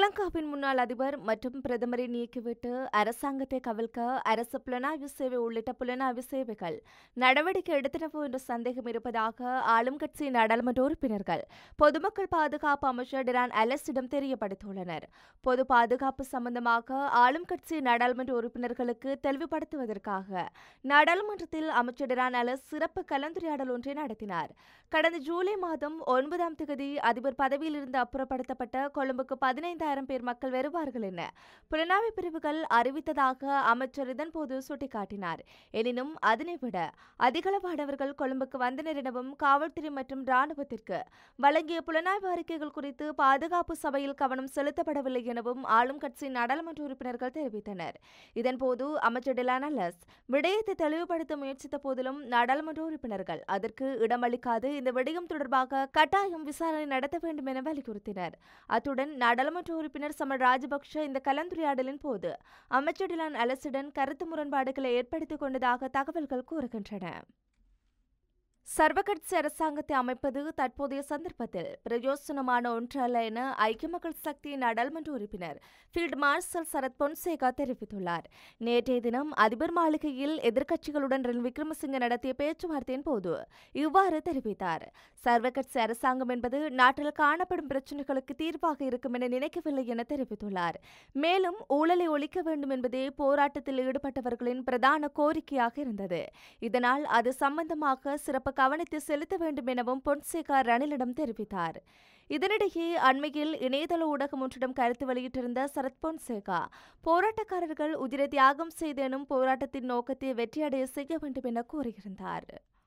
ஸ்ரீலங்காவின் முன்னாள் அதிபர் மற்றும் பிரதமரை நீக்கிவிட்டு அரசாங்கத்தை கவிழ்க்க அரசு புலனாய்வு சேவை உள்ளிட்ட புலனாய்வு சேவைகள் நடவடிக்கை எடுத்தனவோ என்ற சந்தேகம் இருப்பதாக ஆளும் கட்சி நாடாளுமன்ற உறுப்பினர்கள் பொதுமக்கள் பாதுகாப்பு அமைச்சர் டிரான் அலஸிடம் தெரியப்படுத்தியுள்ளனர். பொது பாதுகாப்பு சம்பந்தமாக ஆளும் கட்சி நாடாளுமன்ற உறுப்பினர்களுக்கு தெளிவுபடுத்துவதற்காக நாடாளுமன்றத்தில் அமைச்சர் டிரான் அலஸ் சிறப்பு கலந்துரையாடல் ஒன்றை நடத்தினார். கடந்த ஜூலை மாதம் 9ஆம் தேதி அதிபர் பதவியிலிருந்து அப்புறப்படுத்தப்பட்ட கொழும்புக்கு 15,000 பேர் மக்கள் வருவார்கள் என புலனாய்வு பிரிவுகள் அறிவித்ததாக அமைச்சர் இதன்போது சுட்டிக்காட்டினார். எனினும் அதனை விட அதிகளவானவர்கள் கொழும்புக்கு வந்தனர் எனவும் காவல்துறை மற்றும் இராணுவத்திற்கு வழங்கிய புலனாய்வு அறிக்கைகள் குறித்து பாதுகாப்பு சபையில் கவனம் செலுத்தப்படவில்லை எனவும் ஆளும் கட்சி நாடாளுமன்ற உறுப்பினர்கள் தெரிவித்தனர். இதன்போது அமைச்சர் டிரான் அலஸ் விடயத்தை தெளிவுபடுத்த முயற்சித்த போதிலும் நாடாளுமன்ற உறுப்பினர்கள் அதற்கு இடமளிக்காது இந்த விடயம் தொடர்பாக கட்டாயம் விசாரணை நடத்த வேண்டும் என வலியுறுத்தினர். அத்துடன் நாடாளுமன்ற உறுப்பினர் சமல் ராஜபக்ஷ இந்த கலந்துரையாடலின் போது அமைச்சர் டிரான் அலஸுடன் கருத்து முரண்பாடுகளை ஏற்படுத்திக் கொண்டதாக தகவல்கள் கூறுகின்றன. சர்வகட்சி அரசாங்கத்தை அமைப்பது தற்போதைய சந்தர்ப்பத்தில் பிரயோசனமான ஒன்றல்ல என ஐக்கிய மக்கள் சக்தி நாடாளுமன்ற உறுப்பினர் ஃபீல்ட் மார்ஷல் சரத் பொன்சேகா தெரிவித்துள்ளார். நேற்றைய தினம் அதிபர் மாளிகையில் எதிர்க்கட்சிகளுடன் ரணில் விக்ரமசிங்க நடத்திய பேச்சுவார்த்தையின் போது இவ்வாறு தெரிவித்தார். சர்வகட்சி அரசாங்கம் என்பது நாட்டில் காணப்படும் பிரச்சினைகளுக்கு தீர்வாக இருக்கும் என நினைக்கவில்லை என தெரிவித்துள்ளார். மேலும் ஊழலை ஒழிக்க வேண்டும் என்பதே போராட்டத்தில் ஈடுபட்டவர்களின் பிரதான கோரிக்கையாக இருந்தது. இதனால் அது சம்பந்தமாக சிறப்பு கவனத்தை செலுத்த வேண்டும் எனவும் பொன்சேகா ரணிலிடம் தெரிவித்தார். இதனிடையே அண்மையில் இணையதள ஊடகம் ஒன்றிடம் கருத்து வெளியிட்டிருந்த சரத் பொன்சேகா போராட்டக்காரர்கள் உயிரை தியாகம் செய்தேனும் போராட்டத்தின் நோக்கத்தை வெற்றியடைய செய்ய வேண்டும் என கூறியிருந்தார்.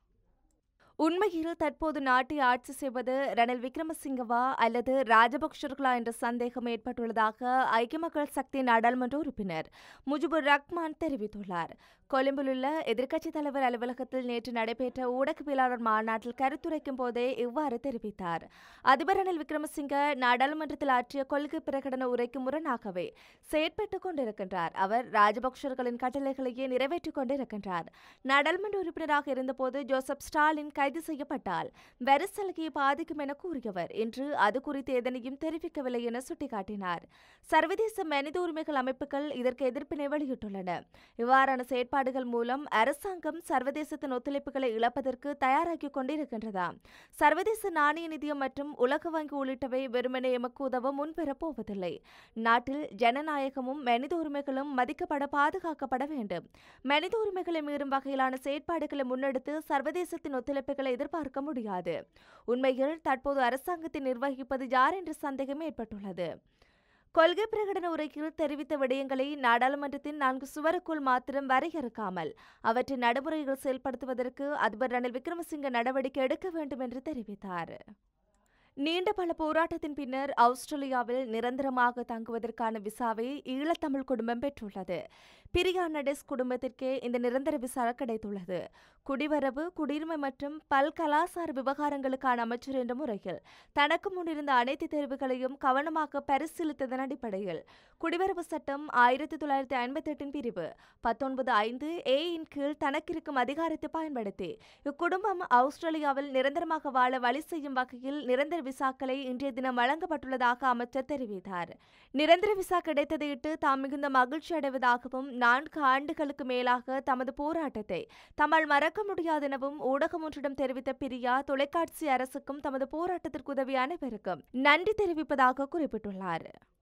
உண்மையில் தற்போது நாட்டை ஆட்சி செய்வது ரணில் விக்ரமசிங்கவா அல்லது ராஜபக்ஷர்களா என்ற சந்தேகம் ஏற்பட்டுள்ளதாக ஐக்கிய மக்கள் சக்தி நாடாளுமன்ற உறுப்பினர் முஜிபுர் ரஹ்மான் தெரிவித்துள்ளார். கொழும்பில் உள்ள எதிர்க்கட்சித் தலைவர் அலுவலகத்தில் நேற்று நடைபெற்ற ஊடகவியலாளர் மாநாட்டில் கருத்துரைக்கும் போதே இவ்வாறு தெரிவித்தார். அதிபர் ரணில் விக்ரமசிங்க நாடாளுமன்றத்தில் ஆற்றிய கொள்கை பிரகடன உரைக்கு முரணாகவே செயற்பட்டுக் கொண்டிருக்கின்றார். அவர் ராஜபக்ஷர்களின் கட்டளைகளையே நிறைவேற்றிக் கொண்டிருக்கின்றார். நாடாளுமன்ற உறுப்பினராக இருந்தபோது ஜோசப் ஸ்டாலின் கைது செய்யப்பட்டால் வரி சலுகையை பாதிக்கும் என கூறியவர் இன்று அது குறித்து எதனையும் தெரிவிக்கவில்லை என சுட்டிக்காட்டினார். சர்வதேச மனித உரிமைகள் அமைப்புகள் இதற்கு எதிர்ப்பினை வெளியிட்டுள்ளன. இவ்வாறான செயற்பாடுகள் மூலம் அரசாங்கம் சர்வதேசத்தின் ஒத்துழைப்புகளை இழப்பதற்கு தயாராகிக் கொண்டிருக்கின்றதா? சர்வதேச நாணய நிதியம் மற்றும் உலக வங்கி உள்ளிட்டவை வெறுமனே எமக்கு உதவ முன்வரப் போவதில்லை. நாட்டில் ஜனநாயகமும் மனித உரிமைகளும் மதிக்கப்பட பாதுகாக்கப்பட வேண்டும். மனித உரிமைகளை மீறும் வகையிலான செயற்பாடுகளை முன்னெடுத்து சர்வதேசத்தின் ஒத்துழைப்புகளை எதிர்பார்க்க முடியாது. உண்மையில் தற்போது அரசாங்கத்தை நிர்வகிப்பது யார் என்ற சந்தேகம் ஏற்பட்டுள்ளது. கொள்கை பிரகடன உரையில் தெரிவித்த விடயங்களை நாடாளுமன்றத்தின் 4 சுவருக்குள் மாத்திரம் வரையறுக்காமல் அவற்றை நடைமுறையில் செயல்படுத்துவதற்கு அதிபர் ரணில் விக்ரமசிங்க நடவடிக்கை எடுக்க வேண்டும் என்று தெரிவித்தார். நீண்ட பல போராட்டத்தின் பின்னர் ஆஸ்திரேலியாவில் நிரந்தரமாக தங்குவதற்கான விசாவை ஈழத்தமிழ் குடும்பம் பெற்றுள்ளது. பிரியா நடேஸ் குடும்பத்திற்கே இந்த நிரந்தர விசா கிடைத்துள்ளது. குடிவரவு, குடியுரிமை மற்றும் பல்கலாசார விவகாரங்களுக்கான அமைச்சர் என்ற முறையில் தனக்கு முன்னிருந்த அனைத்து தேர்வுகளையும் கவனமாக பரிசீலித்ததன் அடிப்படையில் குடிவரவு சட்டம் 1958 பிரிவு 19(5)A இன் கீழ் தனக்கிருக்கும் அதிகாரத்தை பயன்படுத்தி இக்குடும்பம் ஆஸ்திரேலியாவில் நிரந்தரமாக வாழ வழி செய்யும் வகையில் நிரந்தர விசாக்களை இன்றைய தினம் வழங்கப்பட்டுள்ளதாக அமைச்சர் தெரிவித்தார். நிரந்தர விசா கிடைத்ததையிட்டு தாம் மிகுந்த மகிழ்ச்சி அடைவதாகவும் 4 ஆண்டுகளுக்கு மேலாக தமது போராட்டத்தை தம்மால் மறக்க முடியாதெனவும் ஊடகம் ஒன்றிடம் தெரிவித்த பிரியா தொலைக்காட்சி அரசுக்கும் தமது போராட்டத்திற்கு உதவிய அனைவருக்கும் நன்றி தெரிவிப்பதாக குறிப்பிட்டுள்ளார்.